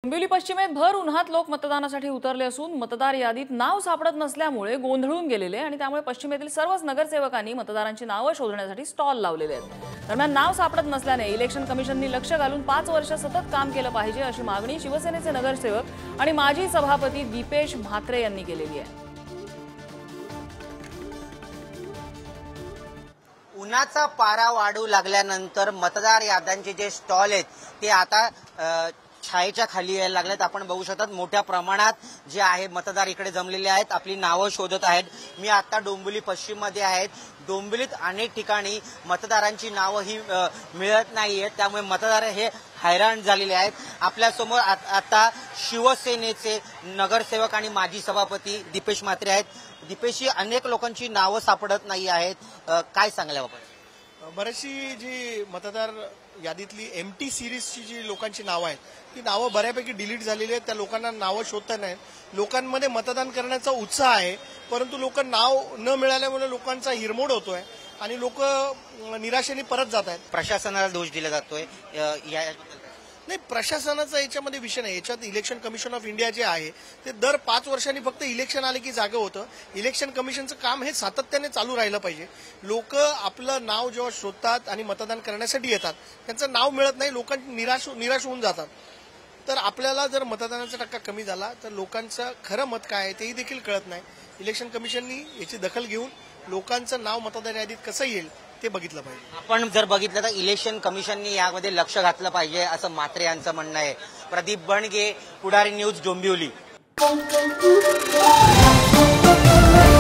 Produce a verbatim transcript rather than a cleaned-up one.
डोंबिवली पश्चिमेत भर उन्हात लोक मतदानासाठी उतरले असून मतदार यादीत नाव सापडत नसल्यामुळे गोंधळून गेलेले आणि त्यामुळे पश्चिमेतील सर्वच नगरसेवकांनी मतदारांची नावे शोधण्यासाठी स्टॉल लावलेले आहेत। दरम्यान नाव सापडत नसल्याने इलेक्शन कमिशननी लक्ष घालून पाच वर्ष सतत काम केलं पाहिजे अशी मागणी शिवसेनेचे नगरसेवक आणि माजी सभापती दीपेश म्हात्रे यांनी केलेली आहे। उन्हाचा पारा वाढू लागल्यानंतर मतदार याद्यांचे जे स्टॉल आहेत ते आता छायेच्या खाली यायला लागलेत। आपण बघू शकतात मोठ्या प्रमाणात जे आहे मतदार इकडे जमलेले आहेत, आपली नावं शोधत आहेत। मी आता डोंबिवली पश्चिम मध्ये आहेत। डोंबिवलीत अनेक ठिकाणी मतदारांची नावं ही मिळत नाहीयेत, त्यामुळे मतदार हे हैराण झालेले आहेत। आपल्यासमोर आता शिवसेनेचे नगरसेवक आणि माजी सभापती दीपेश म्हात्रे आहेत। दीपेशजी, अनेक लोकांची नावं सापडत नाही आहेत, काय सांगल्या बाबा? बरीचशी जी मतदार यादीतली एमटी सिरीजची जी लोकांची नावं आहेत ती नावं बऱ्यापैकी डिलीट झालेली आहेत। त्या लोकांना नावं शोधता नाहीत। लोकांमध्ये मतदान करण्याचा उत्साह आहे, परंतु लोक नाव न मिळाल्यामुळे लोकांचा हिरमोड होतोय आणि लोक निराशेने परत जात आहेत। प्रशासनाला दोष दिला जातोय या नाही, प्रशासनाचा याच्यामध्ये विषय नाही। याच्यात इलेक्शन कमिशन ऑफ इंडिया जे आहे ते दर पाच वर्षांनी फक्त इलेक्शन आले की जागे होतं। इलेक्शन कमिशनचं काम हे सातत्याने चालू राहिलं पाहिजे। लोक आपलं नाव जेव्हा शोधतात आणि मतदान करण्यासाठी येतात त्यांचं नाव मिळत नाही, लोकांची निराश निराश होऊन जातात। तर आपल्याला जर मतदानाचा टक्का कमी झाला तर लोकांचं खरं मत काय आहे तेही देखील कळत नाही। इलेक्शन कमिशननी याची दखल घेऊन लोकांचं नाव मतदार यादीत कसं येईल ते बघितलं पाहिजे। आपण जर बघितलं तर इलेक्शन कमिशननी यामध्ये लक्ष घातलं पाहिजे असं म्हात्रे यांचं म्हणणं आहे। प्रदीप बनगे, पुढारी न्यूज, डोंबिवली।